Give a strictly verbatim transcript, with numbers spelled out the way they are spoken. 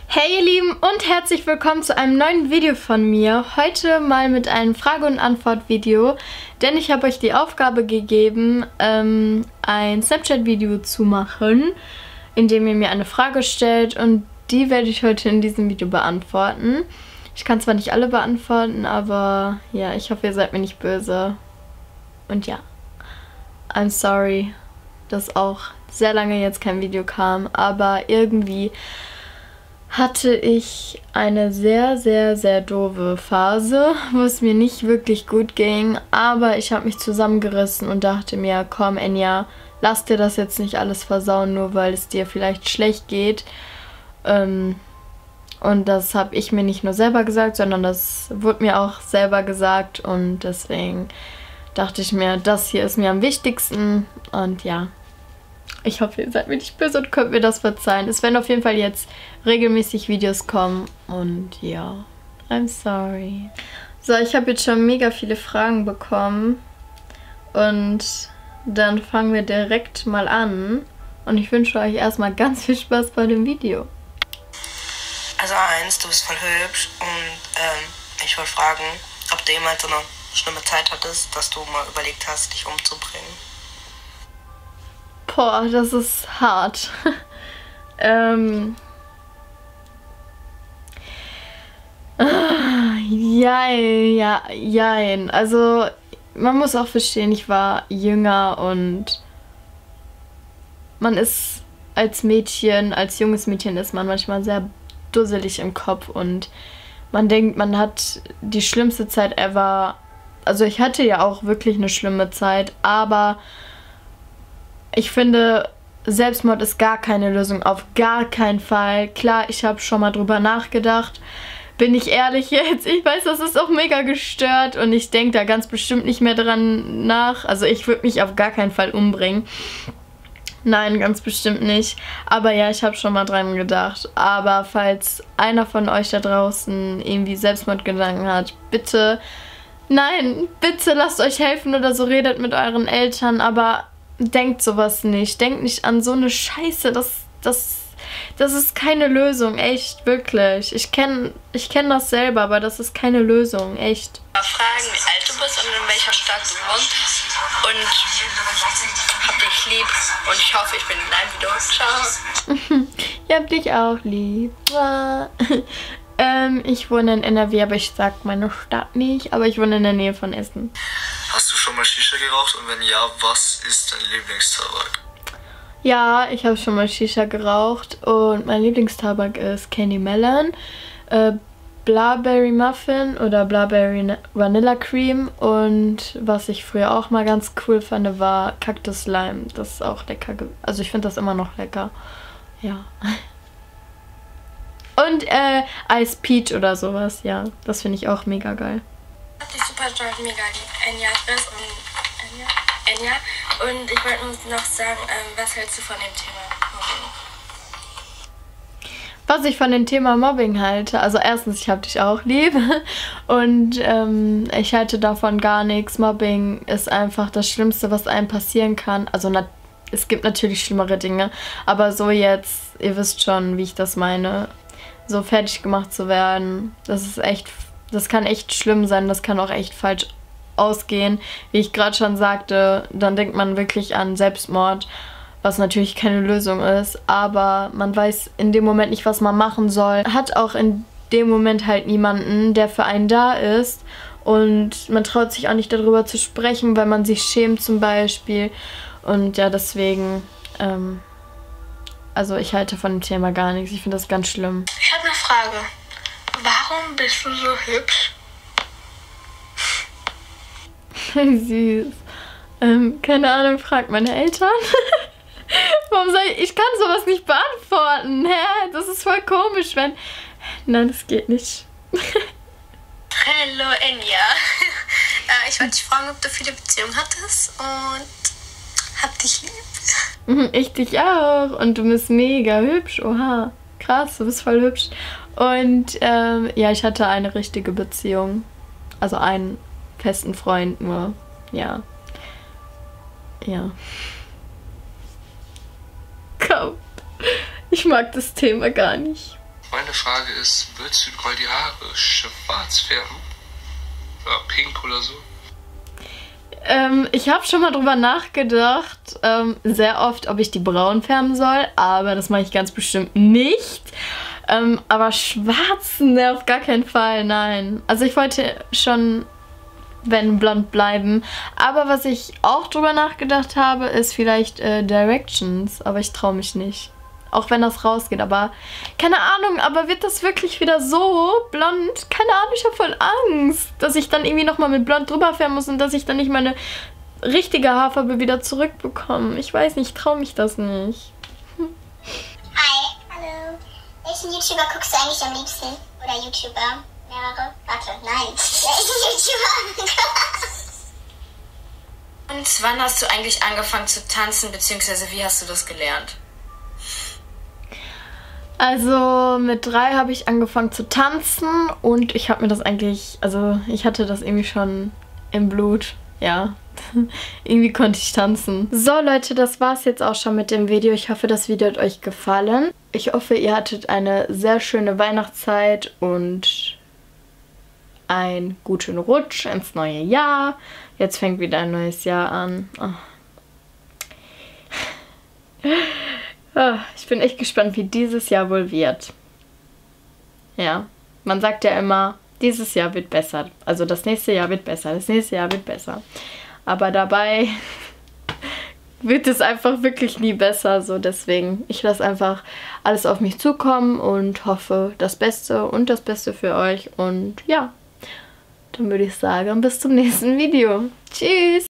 Hey ihr Lieben und herzlich willkommen zu einem neuen Video von mir. Heute mal mit einem Frage- und Antwort-Video, denn ich habe euch die Aufgabe gegeben, ähm, ein Snapchat-Video zu machen, in dem ihr mir eine Frage stellt und die werde ich heute in diesem Video beantworten. Ich kann zwar nicht alle beantworten, aber ja, ich hoffe, ihr seid mir nicht böse. Und ja, I'm sorry, dass auch sehr lange jetzt kein Video kam, aber irgendwie hatte ich eine sehr, sehr, sehr doofe Phase, wo es mir nicht wirklich gut ging, aber ich habe mich zusammengerissen und dachte mir, komm Enya, lass dir das jetzt nicht alles versauen, nur weil es dir vielleicht schlecht geht. Ähm, und das habe ich mir nicht nur selber gesagt, sondern das wurde mir auch selber gesagt und deswegen dachte ich mir, das hier ist mir am wichtigsten und ja. Ich hoffe, ihr seid mir nicht böse und könnt mir das verzeihen. Es werden auf jeden Fall jetzt regelmäßig Videos kommen und ja, I'm sorry. So, ich habe jetzt schon mega viele Fragen bekommen und dann fangen wir direkt mal an und ich wünsche euch erstmal ganz viel Spaß bei dem Video. Also eins, du bist voll hübsch und ähm, ich wollte fragen, ob du jemals so eine schlimme Zeit hattest, dass du mal überlegt hast, dich umzubringen. Boah, das ist hart. ähm. Ah, jein, ja, jein. Also, man muss auch verstehen, ich war jünger und man ist als Mädchen, als junges Mädchen ist man manchmal sehr dusselig im Kopf und man denkt, man hat die schlimmste Zeit ever. Also ich hatte ja auch wirklich eine schlimme Zeit, aber ich finde, Selbstmord ist gar keine Lösung, auf gar keinen Fall. Klar, ich habe schon mal drüber nachgedacht. Bin ich ehrlich jetzt? Ich weiß, das ist auch mega gestört und ich denke da ganz bestimmt nicht mehr dran nach. Also ich würde mich auf gar keinen Fall umbringen. Nein, ganz bestimmt nicht. Aber ja, ich habe schon mal dran gedacht. Aber falls einer von euch da draußen irgendwie Selbstmordgedanken hat, bitte, nein, bitte lasst euch helfen oder so, redet mit euren Eltern, aber denkt sowas nicht. Denkt nicht an so eine Scheiße. Das, das, das ist keine Lösung. Echt, wirklich. Ich kenne ich kenn das selber, aber das ist keine Lösung. Echt. Fragen, wie alt du bist und in welcher Stadt du wohnst. Und hab dich lieb. Und ich hoffe, ich bin in deinem Video. Ciao. Ich hab dich auch lieb. ähm, ich wohne in N R W, aber ich sag meine Stadt nicht. Aber ich wohne in der Nähe von Essen. Hast du schon mal Shisha geraucht und wenn ja, was ist dein Lieblingstabak? Ja, ich habe schon mal Shisha geraucht und mein Lieblingstabak ist Candy Melon, äh, Blaberry Muffin oder Blaberry Vanilla Cream und was ich früher auch mal ganz cool fand, war Cactus Lime. Das ist auch lecker, also ich finde das immer noch lecker, ja. Und äh, Ice Peach oder sowas, ja, das finde ich auch mega geil. Die Superdrive mega lieb. Enya ist und Enya, Enya. Und ich wollte nur noch sagen, ähm, was hältst du von dem Thema Mobbing? Was ich von dem Thema Mobbing halte, also erstens, ich habe dich auch lieb und ähm, ich halte davon gar nichts. Mobbing ist einfach das Schlimmste, was einem passieren kann. Also na, es gibt natürlich schlimmere Dinge, aber so jetzt, ihr wisst schon, wie ich das meine, so fertig gemacht zu werden, das ist echt, das kann echt schlimm sein, das kann auch echt falsch ausgehen. Wie ich gerade schon sagte, dann denkt man wirklich an Selbstmord, was natürlich keine Lösung ist, aber man weiß in dem Moment nicht, was man machen soll. Hat auch in dem Moment halt niemanden, der für einen da ist und man traut sich auch nicht darüber zu sprechen, weil man sich schämt zum Beispiel und ja, deswegen, ähm, also ich halte von dem Thema gar nichts. Ich finde das ganz schlimm. Ich habe eine Frage. Warum bist du so hübsch? Süß. Ähm, keine Ahnung, fragt meine Eltern. Warum soll ich... Ich kann sowas nicht beantworten. Hä? Das ist voll komisch, wenn... Nein, das geht nicht. Hallo Enya. äh, ich wollte dich fragen, ob du viele Beziehungen hattest und hab dich lieb. Ich dich auch. Und du bist mega hübsch. Oha. Krass, du bist voll hübsch. Und ähm, ja, ich hatte eine richtige Beziehung. Also einen festen Freund nur. Ja. Ja. Komm. Ich mag das Thema gar nicht. Meine Frage ist, willst du mal die Haare schwarz färben? Oder pink oder so? Ähm, ich habe schon mal drüber nachgedacht, ähm, sehr oft, ob ich die braun färben soll, aber das mache ich ganz bestimmt nicht. Ähm, aber schwarz, ne, auf gar keinen Fall, nein. Also ich wollte schon, wenn, blond bleiben. Aber was ich auch drüber nachgedacht habe, ist vielleicht äh, Directions, aber ich traue mich nicht. Auch wenn das rausgeht, aber keine Ahnung, aber wird das wirklich wieder so blond? Keine Ahnung, ich habe voll Angst, dass ich dann irgendwie nochmal mit blond drüber färben muss und dass ich dann nicht meine richtige Haarfarbe wieder zurückbekomme. Ich weiß nicht, ich traue mich das nicht. Hi, hallo. Welchen YouTuber guckst du eigentlich am liebsten? Oder YouTuber? Mehrere? Warte, nein. Welchen YouTuber? Und wann hast du eigentlich angefangen zu tanzen, beziehungsweise wie hast du das gelernt? Also mit drei habe ich angefangen zu tanzen und ich habe mir das eigentlich, also ich hatte das irgendwie schon im Blut, ja. Irgendwie konnte ich tanzen. So Leute, das war's jetzt auch schon mit dem Video. Ich hoffe, das Video hat euch gefallen. Ich hoffe, ihr hattet eine sehr schöne Weihnachtszeit und einen guten Rutsch ins neue Jahr. Jetzt fängt wieder ein neues Jahr an. Oh. Ich bin echt gespannt, wie dieses Jahr wohl wird. Ja, man sagt ja immer, dieses Jahr wird besser. Also das nächste Jahr wird besser, das nächste Jahr wird besser. Aber dabei wird es einfach wirklich nie besser. So deswegen, ich lasse einfach alles auf mich zukommen und hoffe das Beste und das Beste für euch. Und ja, dann würde ich sagen, bis zum nächsten Video. Tschüss!